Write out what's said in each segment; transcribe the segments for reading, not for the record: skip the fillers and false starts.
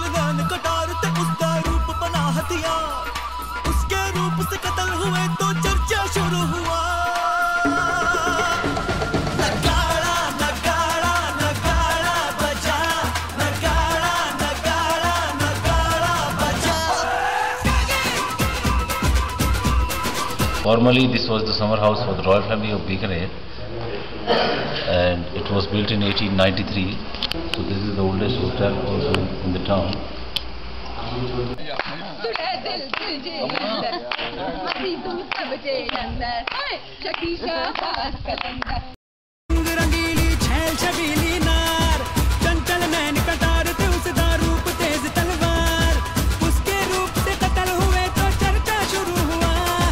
नैन कटार ते उसका रूप बना हथियार, उसके रूप से कत्ल हुए तो चर्चा शुरू हुआ। नगाड़ा नगाड़ा नगाड़ा बजा, नगाड़ा नगाड़ा नगाड़ा बजा। Formerly this was the summer house for the royal family of Bikaner, and it was built in 1893. So this is the oldest hotel also in the town. रंगीली छैल छबीली नार, चंचल नैन कटार थे उसका रूप तेज तलवार, उसके रूप से कत्ल हुए तो चर्चा शुरू हुआ।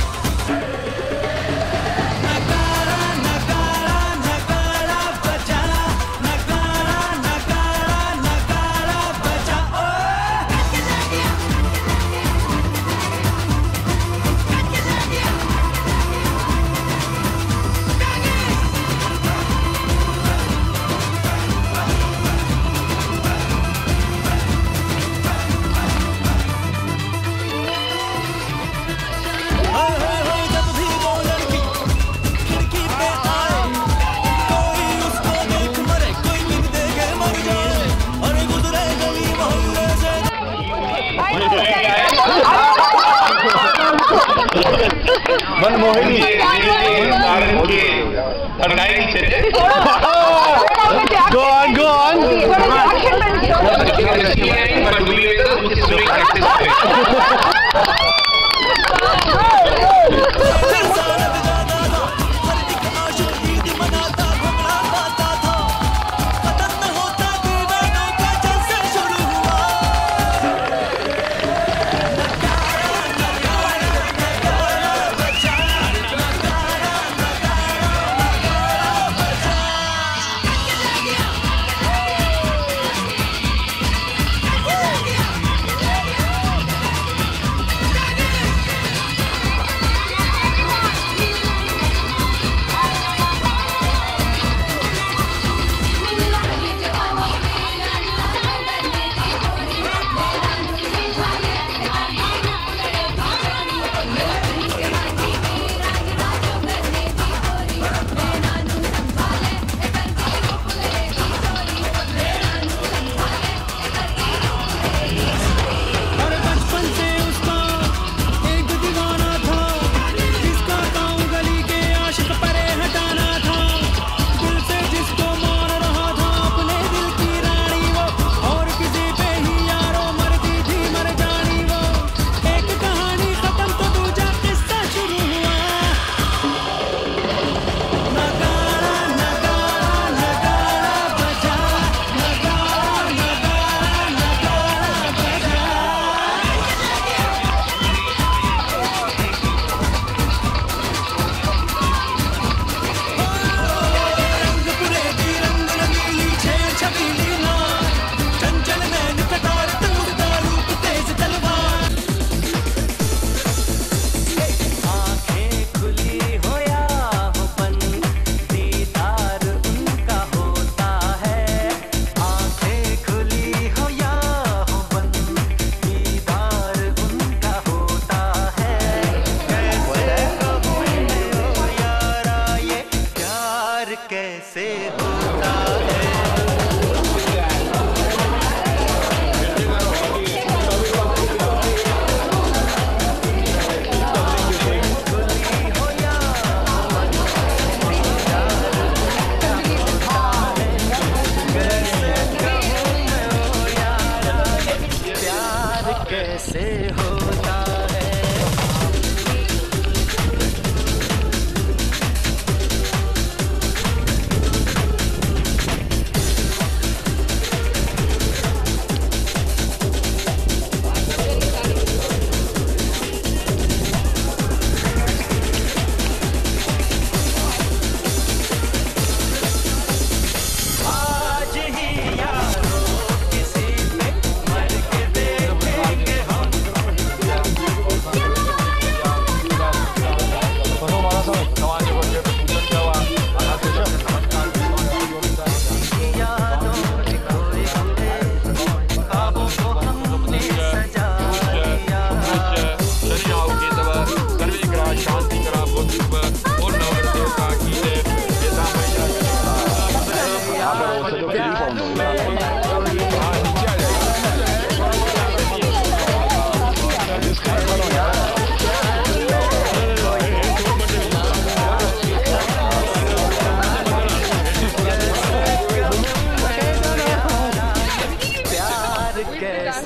नगाड़ा नगाड़ा नगाड़ा बजा, नगाड़ा नगाड़ा नगाड़ा बजा। जब भी वो लड़की खिड़की पे आए, कोई उसको देख मरे, कोई लिख दे के मर जाए, और गुजरे गली मोहल्ले से। Manmohini Go on, go on. कैसे होता है। कैसे होता है।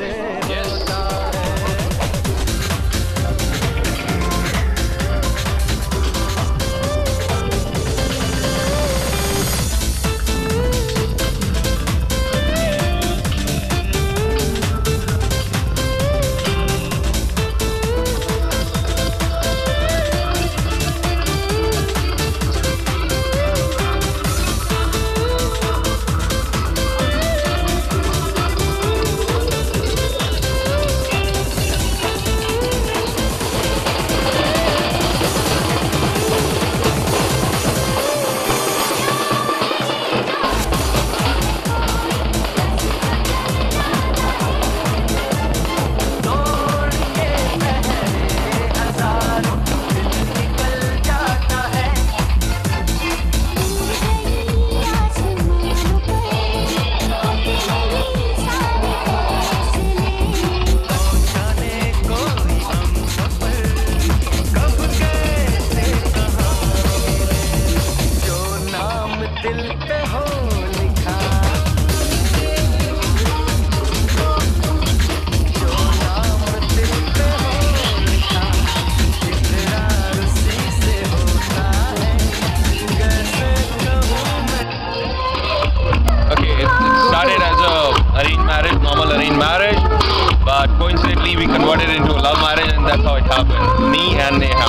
Normal arranged marriage, but coincidentally we converted into a love marriage, and that's how it happened. Me and Neha.